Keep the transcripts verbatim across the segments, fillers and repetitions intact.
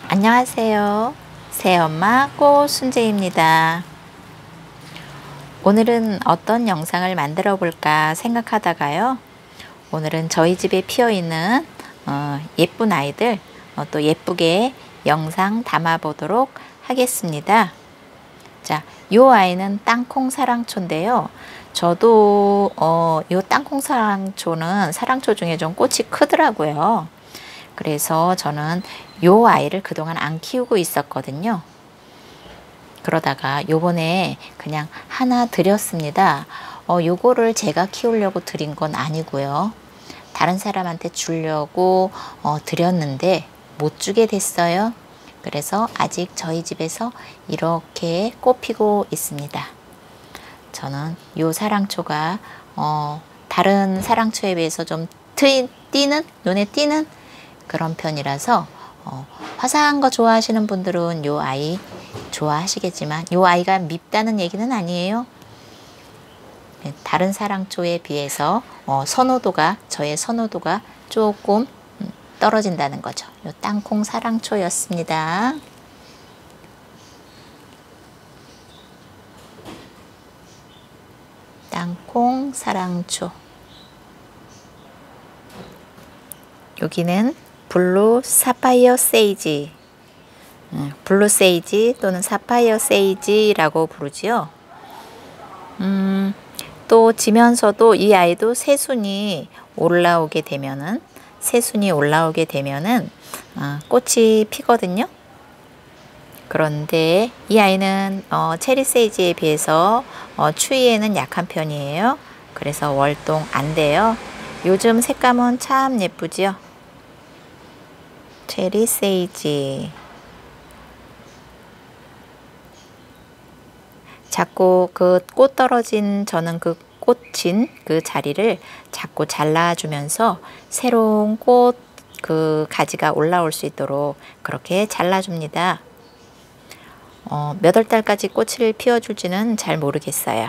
안녕하세요. 새엄마 꽃순재입니다. 오늘은 어떤 영상을 만들어 볼까 생각하다가요. 오늘은 저희 집에 피어있는 어, 예쁜 아이들 어, 또 예쁘게 영상 담아 보도록 하겠습니다. 자, 요 아이는 땅콩 사랑초인데요. 저도 어, 요 땅콩 사랑초는 사랑초 중에 좀 꽃이 크더라고요. 그래서 저는 요 아이를 그동안 안 키우고 있었거든요. 그러다가 요번에 그냥 하나 드렸습니다. 어, 요거를 제가 키우려고 드린 건 아니고요. 다른 사람한테 주려고 어, 드렸는데 못 주게 됐어요. 그래서 아직 저희 집에서 이렇게 꽃 피고 있습니다. 저는 요 사랑초가 어, 다른 사랑초에 비해서 좀 트인, 띄는, 눈에 띄는 그런 편이라서 어, 화사한 거 좋아하시는 분들은 요 아이 좋아하시겠지만 요 아이가 밉다는 얘기는 아니에요. 네, 다른 사랑초에 비해서 어, 선호도가 저의 선호도가 조금 음, 떨어진다는 거죠. 요 땅콩 사랑초였습니다. 땅콩 사랑초. 여기는 블루 사파이어 세이지, 음, 블루 세이지 또는 사파이어 세이지라고 부르지요. 음, 또 지면서도 이 아이도 새순이 올라오게 되면은 새순이 올라오게 되면은 어, 꽃이 피거든요. 그런데 이 아이는 어, 체리 세이지에 비해서 어, 추위에는 약한 편이에요. 그래서 월동 안 돼요. 요즘 색감은 참 예쁘지요. 체리 세이지. 자꾸 그 꽃 떨어진 저는 그 꽃인 그 자리를 자꾸 잘라주면서 새로운 꽃 그 가지가 올라올 수 있도록 그렇게 잘라줍니다. 어, 몇 월 달까지 꽃을 피워줄지는 잘 모르겠어요.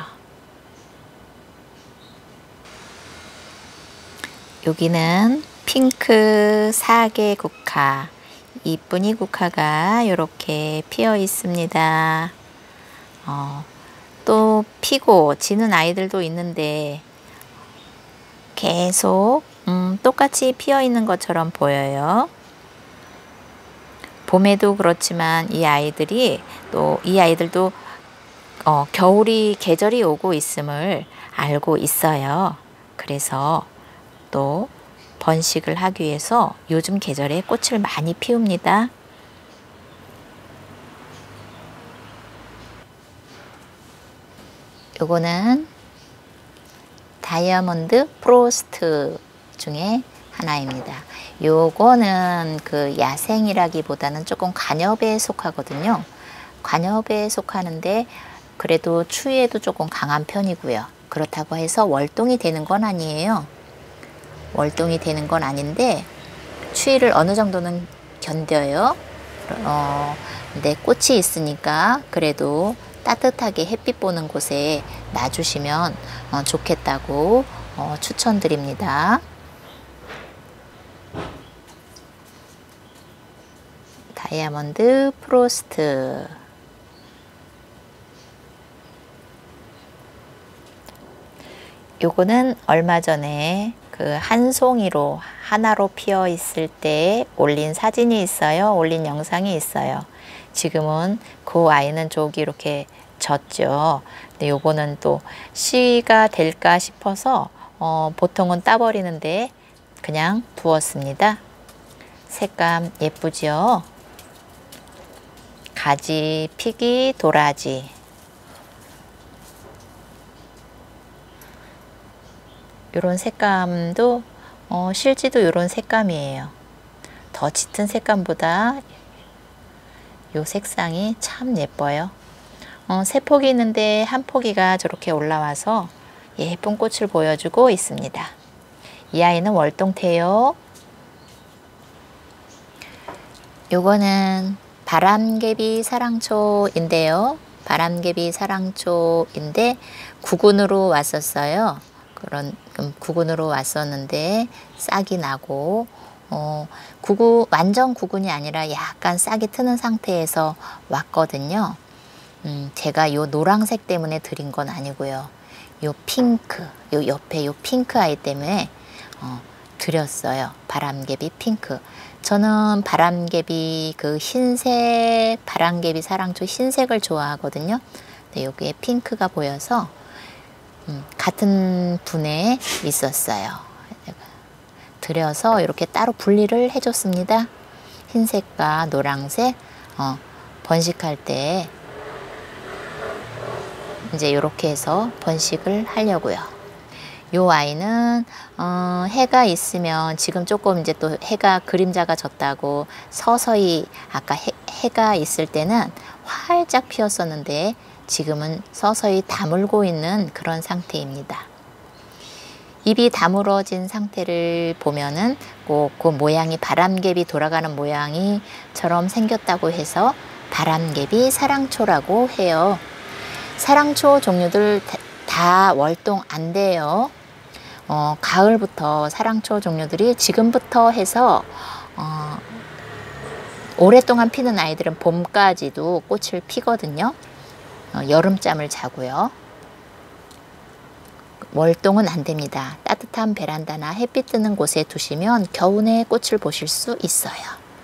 여기는 핑크 사계 국화, 이쁜이 국화가 이렇게 피어 있습니다. 어, 또 피고 지는 아이들도 있는데 계속 음, 똑같이 피어 있는 것처럼 보여요. 봄에도 그렇지만 이 아이들이 또 이 아이들도 어, 겨울이 계절이 오고 있음을 알고 있어요. 그래서 또 번식을 하기 위해서 요즘 계절에 꽃을 많이 피웁니다. 요거는 다이아몬드 프로스트 중에 하나입니다. 요거는 그 야생이라기보다는 조금 관엽에 속하거든요. 관엽에 속하는데 그래도 추위에도 조금 강한 편이고요. 그렇다고 해서 월동이 되는 건 아니에요. 월동이 되는 건 아닌데 추위를 어느 정도는 견뎌요. 어, 근데 꽃이 있으니까 그래도 따뜻하게 햇빛 보는 곳에 놔주시면 어, 좋겠다고 어, 추천드립니다. 다이아몬드 프로스트. 요거는 얼마 전에 그 한 송이로 하나로 피어 있을 때 올린 사진이 있어요. 올린 영상이 있어요. 지금은 그 아이는 저기 이렇게 졌죠. 근데 요거는 또 씨가 될까 싶어서 어, 보통은 따버리는데 그냥 두었습니다. 색감 예쁘죠? 가지, 피기, 도라지. 요런 색감도 어, 실지도 요런 색감이에요. 더 짙은 색감보다 요 색상이 참 예뻐요. 어, 세 폭이 있는데 한 포기가 저렇게 올라와서 예쁜 꽃을 보여주고 있습니다. 이 아이는 월동태요. 요거는 바람개비 사랑초인데요. 바람개비 사랑초인데 구근으로 왔었어요. 그런 구근으로 왔었는데 싹이 나고 어, 구구, 완전 구근이 아니라 약간 싹이 트는 상태에서 왔거든요. 음, 제가 요 노란색 때문에 드린 건 아니고요. 요 핑크, 요 옆에 요 핑크 아이 때문에 어, 드렸어요. 바람개비 핑크. 저는 바람개비 그 흰색, 바람개비 사랑초 흰색을 좋아하거든요. 근데 여기에 핑크가 보여서 음, 같은 분에 있었어요. 드려서 이렇게 따로 분리를 해줬습니다. 흰색과 노란색 어, 번식할 때 이제 이렇게 해서 번식을 하려고요. 요 아이는 어, 해가 있으면 지금 조금 이제 또 해가 그림자가 졌다고 서서히 아까 해, 해가 있을 때는 활짝 피었었는데 지금은 서서히 다물고 있는 그런 상태입니다. 잎이 다물어진 상태를 보면은 꼭 그 모양이 바람개비 돌아가는 모양이처럼 생겼다고 해서 바람개비 사랑초라고 해요. 사랑초 종류들 다 월동 안 돼요. 어, 가을부터 사랑초 종류들이 지금부터 해서 어, 오랫동안 피는 아이들은 봄까지도 꽃을 피거든요. 어, 여름잠을 자고요. 월동은 안 됩니다. 따뜻한 베란다나 햇빛 드는 곳에 두시면 겨우내 꽃을 보실 수 있어요.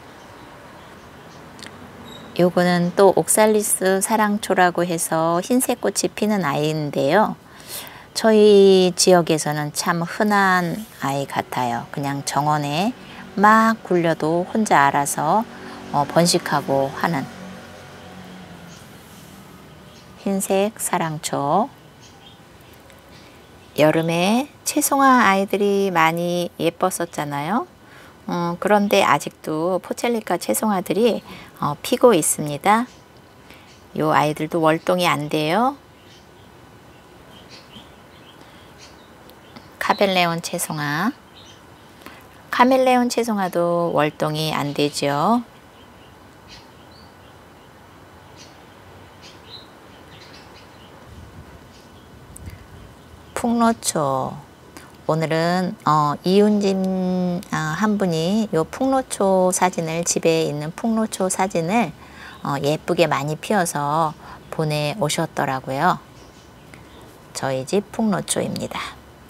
요거는 또 옥살리스 사랑초라고 해서 흰색 꽃이 피는 아이인데요. 저희 지역에서는 참 흔한 아이 같아요. 그냥 정원에 막 굴려도 혼자 알아서 어, 번식하고 하는 흰색 사랑초. 여름에 채송화 아이들이 많이 예뻤었잖아요. 어, 그런데 아직도 포첼리카 채송화들이 어, 피고 있습니다. 요 아이들도 월동이 안 돼요. 카멜레온 채송화. 카멜레온 채송화도 월동이 안 되죠. 풍로초. 오늘은 어, 이윤진 어, 한 분이 요 풍로초 사진을 집에 있는 풍로초 사진을 어, 예쁘게 많이 피워서 보내오셨더라고요. 저희 집 풍로초입니다.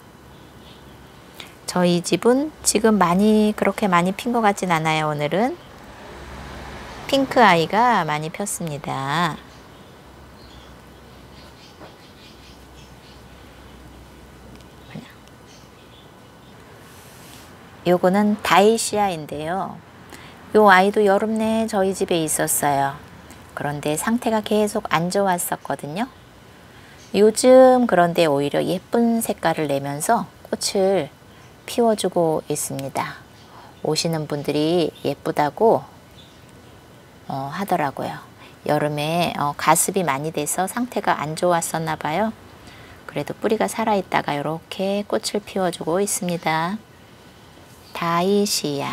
저희 집은 지금 많이 그렇게 많이 핀 것 같진 않아요. 오늘은 핑크 아이가 많이 폈습니다. 요거는 다이시아인데요. 요 아이도 여름 내에 저희 집에 있었어요. 그런데 상태가 계속 안 좋았었거든요. 요즘 그런데 오히려 예쁜 색깔을 내면서 꽃을 피워주고 있습니다. 오시는 분들이 예쁘다고 어, 하더라고요. 여름에 어, 가습이 많이 돼서 상태가 안 좋았었나 봐요. 그래도 뿌리가 살아있다가 이렇게 꽃을 피워주고 있습니다. 다이시아.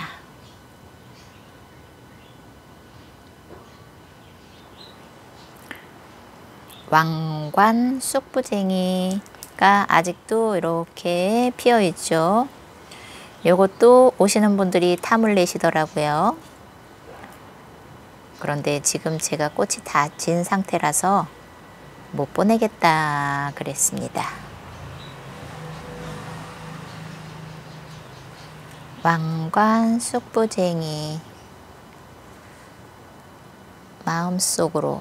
왕관 쑥부쟁이가 아직도 이렇게 피어 있죠. 요것도 오시는 분들이 탐을 내시더라고요. 그런데 지금 제가 꽃이 다 진 상태라서 못 보내겠다 그랬습니다. 왕관 쑥부쟁이. 마음속으로.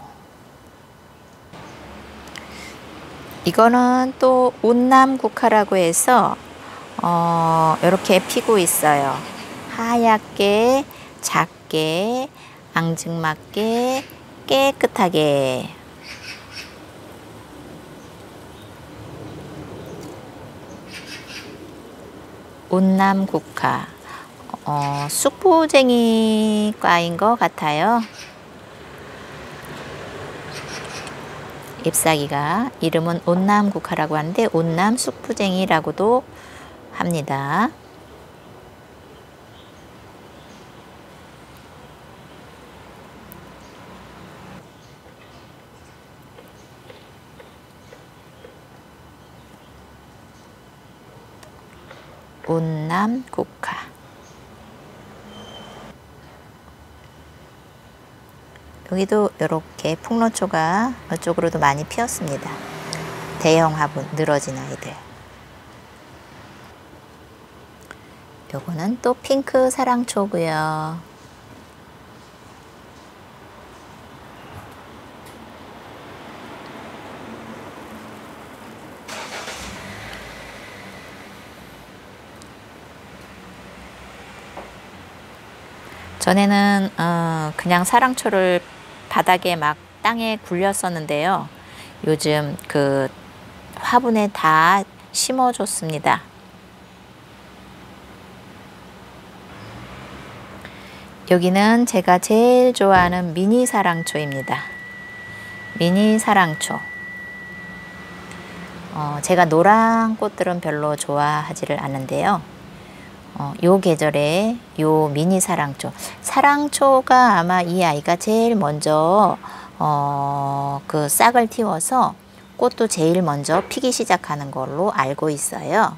이거는 또 운남국화라고 해서 어, 이렇게 피고 있어요. 하얗게, 작게, 앙증맞게, 깨끗하게. 운남국화. 어, 쑥부쟁이과인 것 같아요. 잎사귀가 이름은 온남국화라고 하는데 온남 쑥부쟁이라고도 합니다. 온남국화. 여기도 이렇게 풍로초가 이쪽으로도 많이 피었습니다. 대형 화분 늘어진 아이들. 요거는 또 핑크 사랑초고요. 전에는 어, 그냥 사랑초를 바닥에 막 땅에 굴렸었는데요. 요즘 그 화분에 다 심어줬습니다. 여기는 제가 제일 좋아하는 미니 사랑초입니다. 미니 사랑초. 어, 제가 노란 꽃들은 별로 좋아하지를 않는데요. 어, 요 계절에 요 미니 사랑초. 사랑초가 아마 이 아이가 제일 먼저 어, 그 싹을 틔워서 꽃도 제일 먼저 피기 시작하는 걸로 알고 있어요.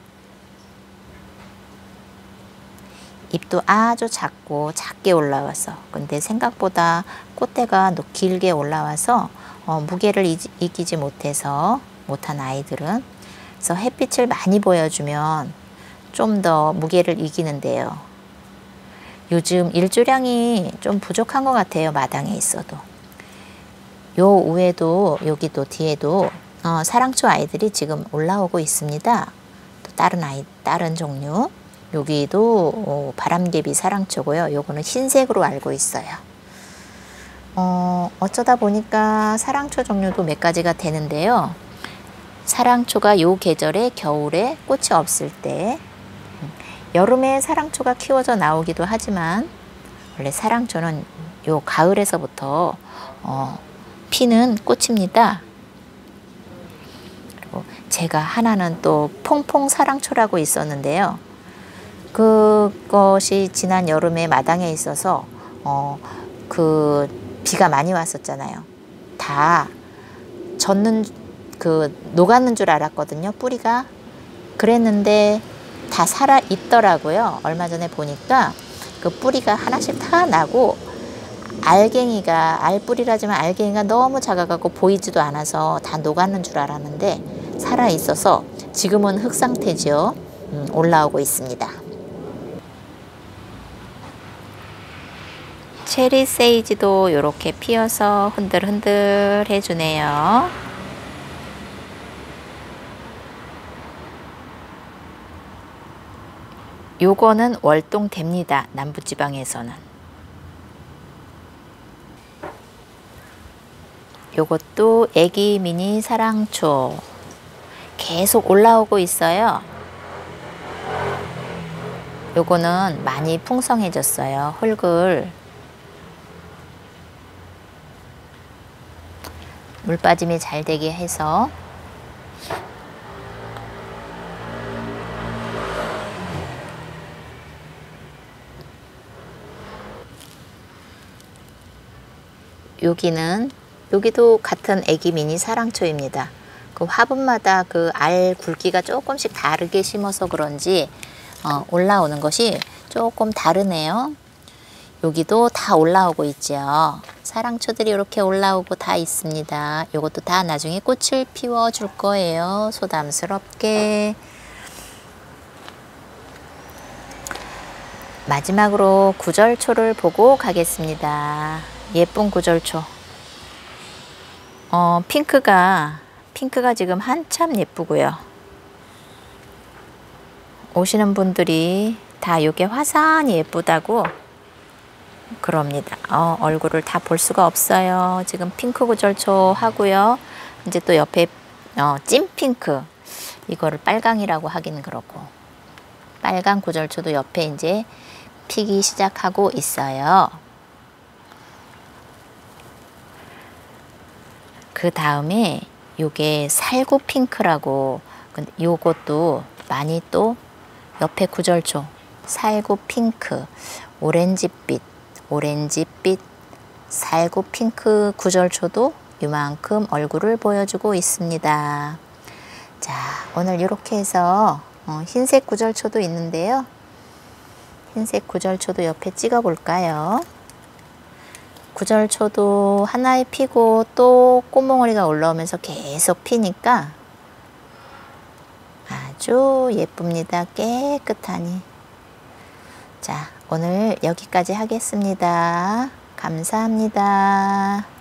잎도 아주 작고 작게 올라와서, 근데 생각보다 꽃대가 길게 올라와서 어, 무게를 이기지 못해서 못한 아이들은, 그래서 햇빛을 많이 보여주면 좀 더 무게를 이기는데요. 요즘 일조량이 좀 부족한 것 같아요. 마당에 있어도. 요 위에도 여기도 뒤에도 어, 사랑초 아이들이 지금 올라오고 있습니다. 또 다른 아이, 다른 종류. 여기도 어, 바람개비 사랑초고요. 요거는 흰색으로 알고 있어요. 어, 어쩌다 보니까 사랑초 종류도 몇 가지가 되는데요. 사랑초가 요 계절에 겨울에 꽃이 없을 때, 여름에 사랑초가 키워져 나오기도 하지만 원래 사랑초는 요 가을에서부터 어, 피는 꽃입니다. 그리고 제가 하나는 또 퐁퐁 사랑초라고 있었는데요. 그것이 지난 여름에 마당에 있어서 어, 그 비가 많이 왔었잖아요. 다 젖는 그 녹았는 줄 알았거든요. 뿌리가. 그랬는데 다 살아 있더라고요. 얼마 전에 보니까 그 뿌리가 하나씩 다 나고, 알갱이가, 알뿌리라지만 알갱이가 너무 작아갖고 보이지도 않아서 다 녹았는 줄 알았는데 살아 있어서 지금은 흙 상태죠. 음, 올라오고 있습니다. 체리 세이지도 이렇게 피어서 흔들흔들 해주네요. 요거는 월동됩니다. 남부지방에서는. 요것도 애기 미니 사랑초 계속 올라오고 있어요. 요거는 많이 풍성해졌어요. 흙을 물 빠짐이 잘 되게 해서. 여기는, 여기도 같은 애기 미니 사랑초입니다. 그 화분마다 그 알 굵기가 조금씩 다르게 심어서 그런지 어, 올라오는 것이 조금 다르네요. 여기도 다 올라오고 있죠. 사랑초들이 이렇게 올라오고 다 있습니다. 이것도 다 나중에 꽃을 피워 줄 거예요. 소담스럽게. 마지막으로 구절초를 보고 가겠습니다. 예쁜 구절초. 어, 핑크가 핑크가 지금 한참 예쁘고요. 오시는 분들이 다 이게 화사하니 예쁘다고 그럽니다. 어, 얼굴을 다 볼 수가 없어요. 지금 핑크 구절초 하고요. 이제 또 옆에 어, 찐핑크, 이거를 빨강이라고 하긴 그렇고, 빨강 구절초도 옆에 이제 피기 시작하고 있어요. 그 다음에 요게 살구 핑크라고, 근데 요것도 많이 또 옆에 구절초, 살구 핑크, 오렌지빛, 오렌지빛, 살구 핑크 구절초도 이만큼 얼굴을 보여주고 있습니다. 자, 오늘 이렇게 해서 어, 흰색 구절초도 있는데요. 흰색 구절초도 옆에 찍어 볼까요? 구절초도 하나에 피고 또 꽃몽오리가 올라오면서 계속 피니까 아주 예쁩니다. 깨끗하니. 자, 오늘 여기까지 하겠습니다. 감사합니다.